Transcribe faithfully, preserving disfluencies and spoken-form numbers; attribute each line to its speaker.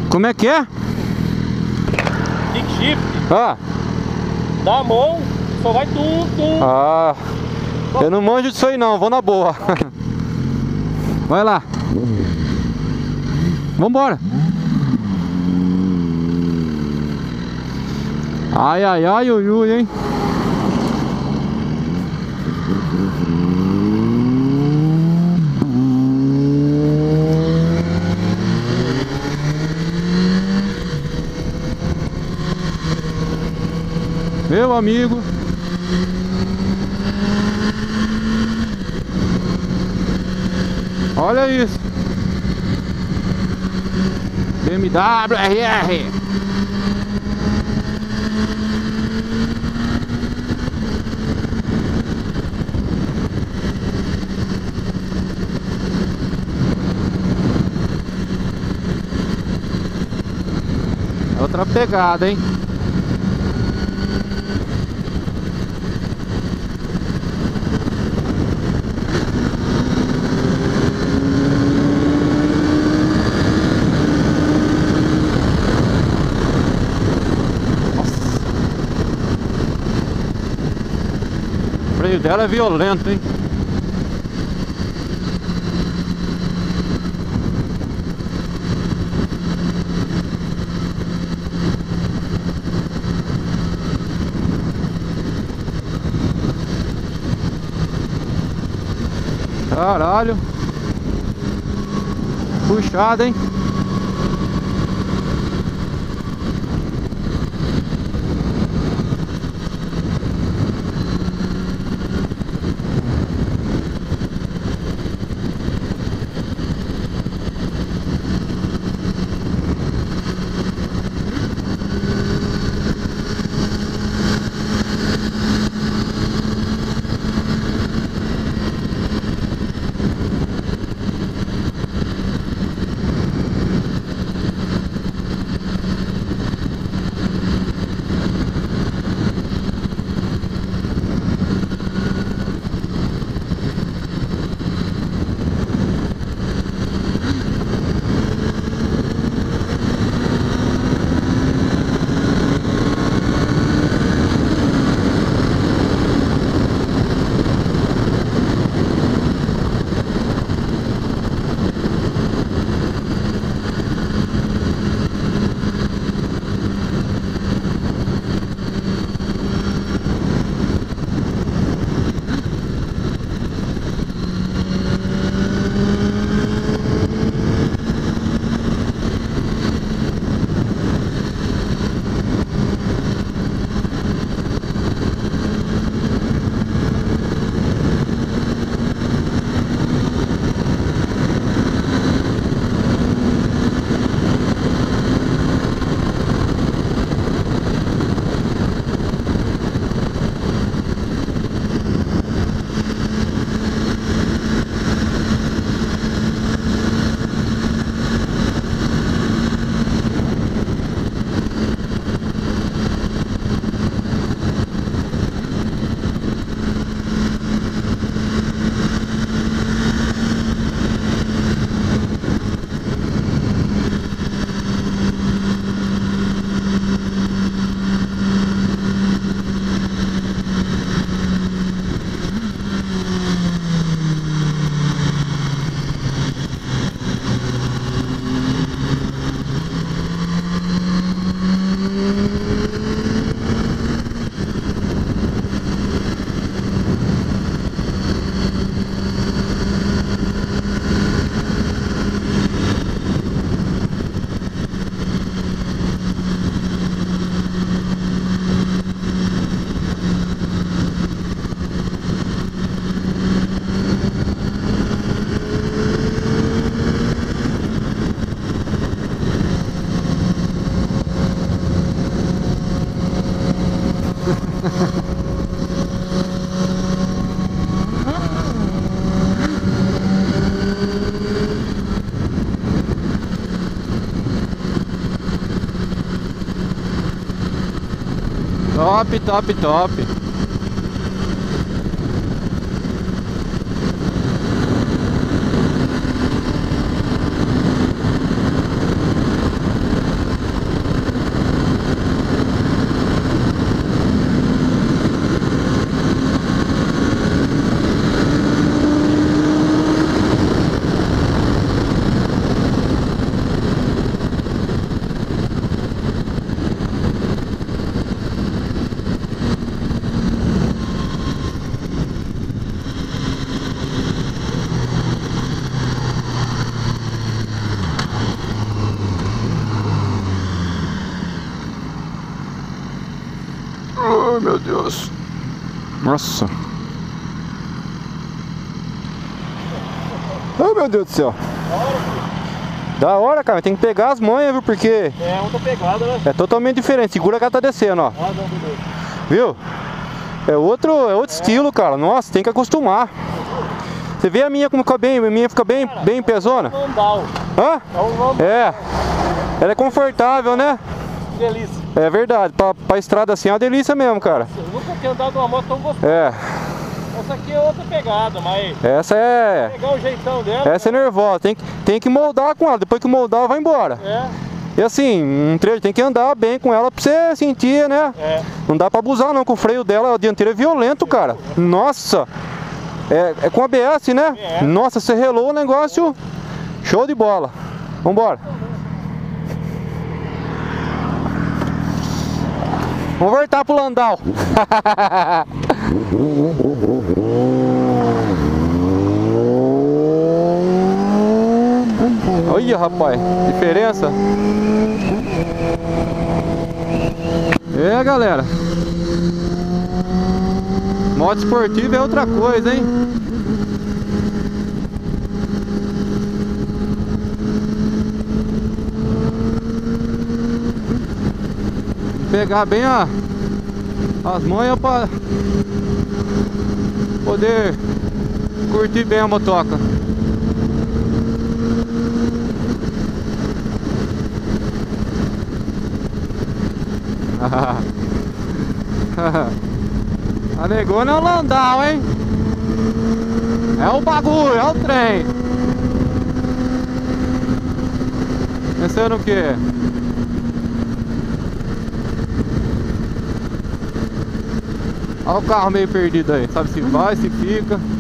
Speaker 1: Como é que é?
Speaker 2: Kick shift.
Speaker 1: Ah.
Speaker 2: Dá a mão, só vai tum, tum.
Speaker 1: Ah. Eu não manjo disso aí não, vou na boa. Vai lá. Vambora. Ai, ai, ai, ui, ui, hein? Meu amigo. Olha isso. B M W R R. Outra pegada, hein? O freio dela é violento, hein? Caralho. Puxado, hein? Top, top, top. Deus. Nossa. Oh, meu Deus do céu. Da hora, cara. Tem que pegar as manhas, viu? Porque
Speaker 2: É, outra pegada, né?
Speaker 1: é totalmente diferente. Segura que ela tá descendo, ó.
Speaker 2: Ah, não, beleza.
Speaker 1: Viu? É outro, é outro é. estilo, cara. Nossa, tem que acostumar. Você vê a minha como fica bem, a minha fica bem, cara, bem pesona?
Speaker 2: É um landau.
Speaker 1: Hã?
Speaker 2: É um landau.
Speaker 1: É. Ela é confortável, né?
Speaker 2: Delícia.
Speaker 1: É verdade. Pra, pra estrada assim é uma delícia mesmo, cara.
Speaker 2: Eu nunca tinha andado numa moto tão gostosa.
Speaker 1: É.
Speaker 2: Essa aqui é outra pegada, mas...
Speaker 1: Essa é...
Speaker 2: Pegar o jeitão dela...
Speaker 1: Essa é nervosa. Tem, tem que moldar com ela. Depois que moldar, vai embora.
Speaker 2: É.
Speaker 1: E assim, um trecho tem que andar bem com ela pra você sentir, né?
Speaker 2: É.
Speaker 1: Não dá pra abusar não, com o freio dela, a dianteira é violento, cara. Nossa! É, é com A B S, né?
Speaker 2: É.
Speaker 1: Nossa, você relou o negócio. Show de bola. Vambora. Vamos voltar pro Landau. Olha, rapaz, diferença. É, galera. Moto esportiva é outra coisa, hein? Pegar bem a, as manhas para poder curtir bem a motoca. A negona é o Landau, hein? É o bagulho, é o trem. Pensando o quê? Olha o carro meio perdido aí. Sabe se vai, se fica.